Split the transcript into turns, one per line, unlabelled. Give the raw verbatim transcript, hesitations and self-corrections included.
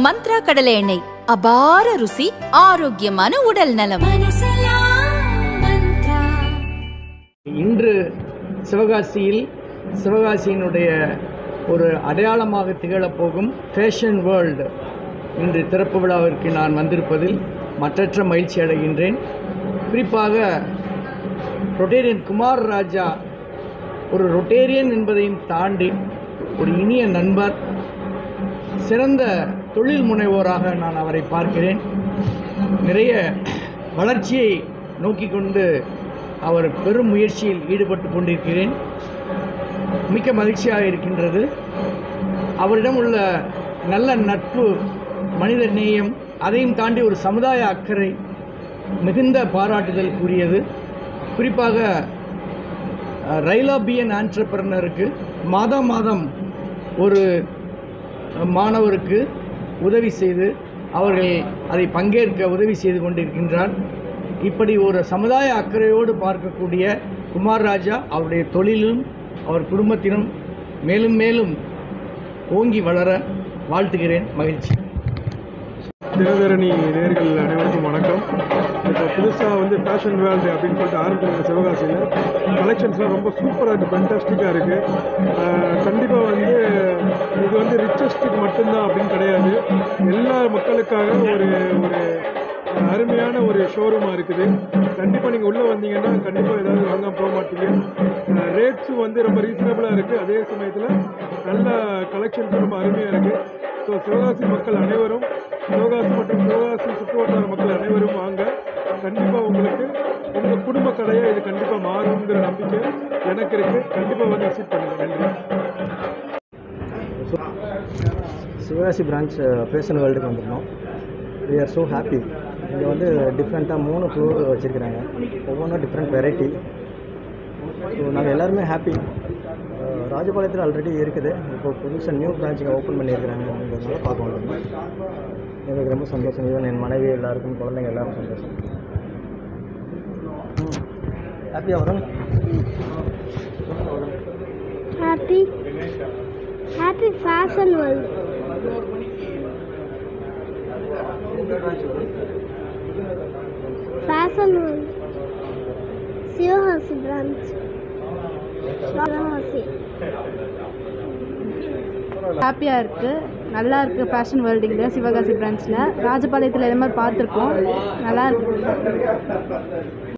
மந்த்ரா கடலை எண்ணெய் அபார ருசி, ஆரோக்கியமான உடல் நலம்.
இன்று சிவகாசியில் சிவகாசியினுடைய ஒரு அடையாளமாக திகழப்போகும் ஃபேஷன் வேர்ல்டு இன்று திறப்பு விழாவிற்கு நான் வந்திருப்பதில் மற்றற்ற மகிழ்ச்சி அடைகின்றேன். குறிப்பாக ரொட்டேரியன் குமார் ராஜா ஒரு ரொட்டேரியன் என்பதையும் தாண்டி ஒரு இனிய நண்பர், சிறந்த தொழில் முனைவோராக நான் அவரை பார்க்கிறேன். நிறைய வளர்ச்சியை நோக்கி கொண்டு அவர் பெரும் முயற்சியில் ஈடுபட்டு கொண்டிருக்கிறேன். மிக்க மகிழ்ச்சியாக இருக்கின்றது. அவரிடம் உள்ள நல்ல நட்பு, மனித நேயம், அதையும் தாண்டி ஒரு சமுதாய அக்கறை மிகுந்த பாராட்டுதல் கூறியது. குறிப்பாக ரைலாபியன் ஆண்டர்பிரனருக்கு மாதம் மாதம் ஒரு மாணவருக்கு உதவி செய்து அவர்கள் அதை பங்கேற்க உதவி செய்து கொண்டிருக்கின்றார். இப்படி ஒரு சமுதாய அக்கறையோடு பார்க்கக்கூடிய குமார் ராஜா அவருடைய தொழிலும் அவர் குடும்பத்திலும் மேலும் மேலும் ஓங்கி வளர வாழ்த்துகிறேன். மகிழ்ச்சி.
தினதரணி நேர்கள் அனைவருக்கும் வணக்கம். இப்போ புதுசாக வந்து ஃபேஷன் வேர்ல்டு அப்படின்னு சொல்லிட்டு ஆரம்பிச்சிருக்க சிவகாசியில் கலெக்ஷன்ஸ்லாம் ரொம்ப சூப்பராக இருக்குது, ஃபென்டாஸ்டிக்காக இருக்குது. கண்டிப்பாக வந்து இது வந்து ரிச்சஸ்ட்டுக்கு மட்டும்தான் அப்படின்னு கிடையாது, எல்லா மக்களுக்காக ஒரு ஒரு அருமையான ஒரு ஷோரூமாக இருக்குது. கண்டிப்பாக நீங்கள் உள்ளே வந்தீங்கன்னா கண்டிப்பாக ஏதாவது வாங்க போக மாட்டீங்க. ரேட்ஸும் வந்து ரொம்ப ரீசனபிளாக இருக்குது, அதே சமயத்தில் நல்ல கலெக்ஷன்ஸும் ரொம்ப அருமையாக இருக்குது. ஸோ சிவகாசி மக்கள் அனைவரும், சிவகாசி மற்றும் சிவகாசி சுற்றுவட்டார மக்கள் அனைவரும் வாங்க. கண்டிப்பாக உங்களுக்கு உங்கள் குடும்ப கடையாக இது கண்டிப்பாக மாறுங்கிற நம்பிக்கை எனக்கு இருக்குது. கண்டிப்பாக வந்து விசிட் பண்ணுங்கள். நன்றி.
சிவகாசி பிரான்ச் ஃபேஷன் வேர்ல்டுக்கு வந்திருந்தோம். We are so happy. இங்கே வந்து டிஃப்ரெண்ட்டாக மூணு ஃப்ளோர் வச்சுருக்கிறாங்க, ஒவ்வொன்றும் டிஃப்ரெண்ட் வெரைட்டி. ஸோ நாங்கள் எல்லாருமே ஹாப்பி. ராஜபாளையத்தில் ஆல்ரெடி இருக்குது, இப்போ புதுசாக நியூ பிரான்ச்சிங்க ஓப்பன் பண்ணியிருக்கிறாங்க அப்படின்றதுனால பார்க்க வந்திருந்தோம். எங்களுக்கு ரொம்ப சந்தோஷம். ஈவன் என் மனைவி எல்லாருக்கும், குழந்தைங்க எல்லாரும் சந்தோஷம். ஹாப்பியாக வரும்.
Happy happy fashion world. Fashion world Sivakasi branch. Sivakasi
ஹாப்பியாக இருக்குது, நல்லா இருக்குது. ஃபேஷன் வேர்ல்டுங்க சிவகாசி பிரான்ச்சில் ராஜபாளையத்தில் இது மாதிரி பார்த்துருக்கோம், நல்லா இருக்குது.